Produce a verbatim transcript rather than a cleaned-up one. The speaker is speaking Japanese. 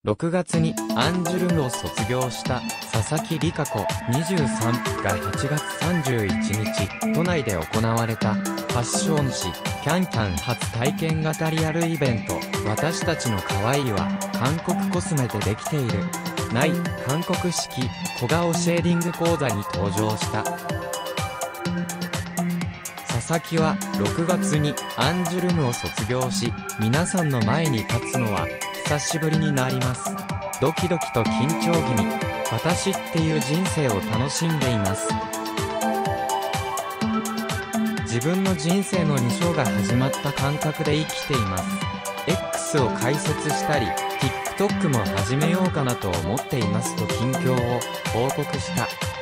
ろくがつにアンジュルムを卒業した佐々木里香子にじゅうさんがはちがつさんじゅういちにち、都内で行われたファッション誌キャンキャン初体験型リアルイベント、私たちの可愛いは韓国コスメでできている。ない韓国式小顔シェーディング講座に登場した。佐々木はろくがつにアンジュルムを卒業し、皆さんの前に立つのは久しぶりになります。ドキドキと緊張気味、私っていう人生を楽しんでいます。自分の人生のに章が始まった感覚で生きています。X を開設したり、TikTok も始めようかなと思っていますと近況を報告した。